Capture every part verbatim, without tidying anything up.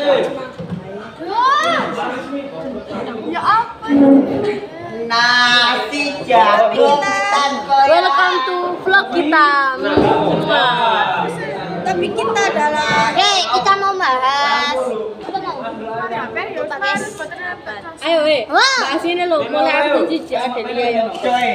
Ya apa? Nasi jagung tanpa. Welcome to vlog kita. Tapi kita adalah Hei, kita mau bahas. Ayo, eh. Bahas ini loh, mulai aku jijik ada dia ya.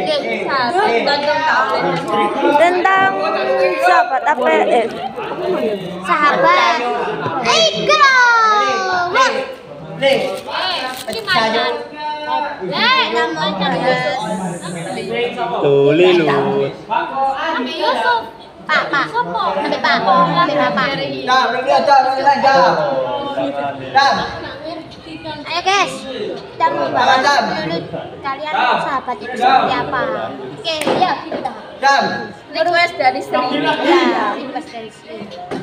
tentang sahabat apa eh Sahabat. Eh, girl. Nih, pecah. Eh, namanya Tuli lu. Yusuf. Pak, Pak. Sampai Pak. Sampai Bapak. Jam, lagi jam, lagi jam. Jam. Ayo guys, kita mau bahas dulu kalian sahabat itu seperti apa. Oke, ya kita. Jam. Request dari Sri. Ya, request dari Sri.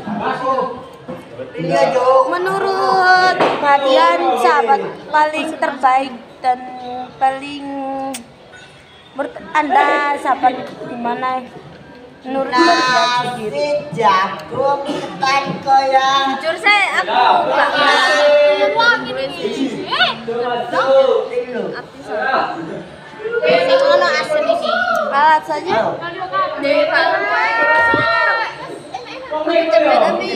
Iya, Jo. menurut kalian sahabat paling terbaik dan paling menurut anda sahabat gimana menurut kalian sendiri? Nasi jagung tanpa yang. Jujur saya aku enggak wah gini. Eh, sing ono asem iki. Alat saja Di film tapi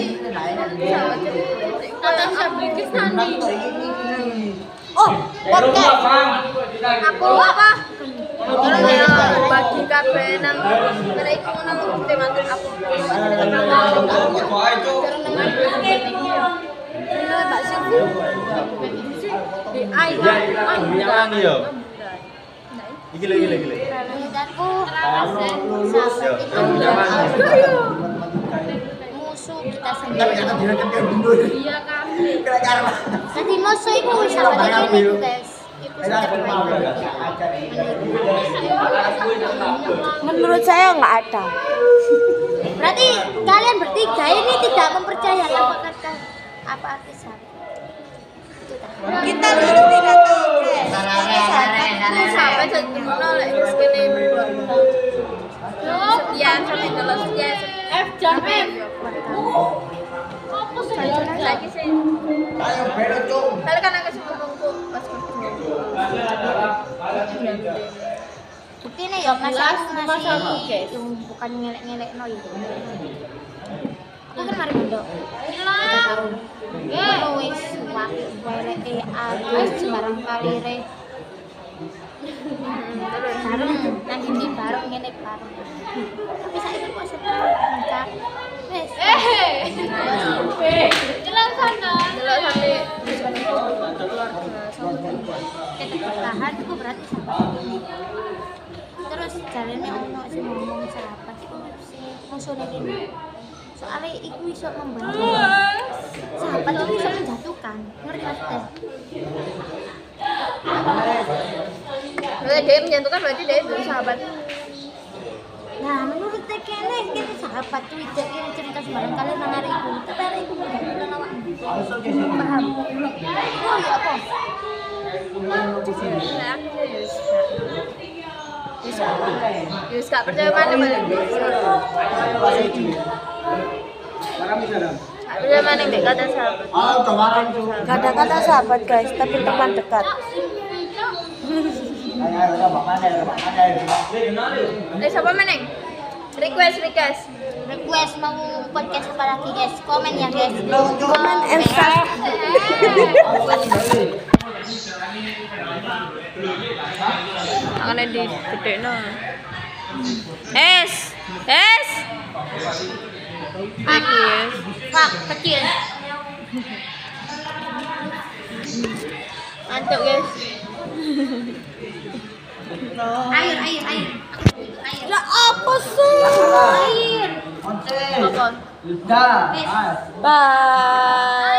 kata sabikis nanti. Oh, podcast. Aku apa? Bagi kabeh nang mereka nang teman aku. Mbak Siti. Di ai. Jangan yo. Iki lagi lagi lagi. Menurutku sahabat itu musuh kita sendiri. Iya kami. Nanti musuh itu sahabat ini itu guys. Itu terbaik. menurut saya nggak ada. Berarti kalian bertiga ini tidak mempercayai apa kata apa arti sahabat. Itu tak. Kita dulu tidak tahu guys. Ini sahabat jadi menolak segini setia sampai dalam setia F jamin apa sih lagi sih Ayo belo, Cung. kali kan aku suka ngomongku pas bukti nih ya ngasih ngasih yang bukan ngelek-ngelek no itu aku kan mari mendok tiga tahun aku wis wakil welek eh aku sembarang kali re terus bareng nang ndi bareng ngene bareng tapi saiki kok sedang mencak wis eh jelas sana jelas sampai kita bertahan itu berarti sahabat terus jalannya ono sing ngomong sahabat itu si musuhnya ini soalnya itu bisa membantu sahabat itu bisa menjatuhkan ngerti maksudnya. Berarti dia menjatuhkan berarti dia itu sahabat. Nah menurut tekene kita sahabat tuh tidak ini cerita sembarang kali nang hari itu tapi hari itu menjatuhkan awak paham oh ya apa bisa bisa gak percaya mana balik percaya mana yang kata sahabat Gak ada kata sahabat guys, tapi teman dekat. eh siapa meneng request request request mau podcast apa lagi guys komen ya guys Komen and subscribe. akan di gede no es es aku ya pak kecil mantap guys air air air air Ya apa sih? air Oke. apa Udah. Wis. Bye.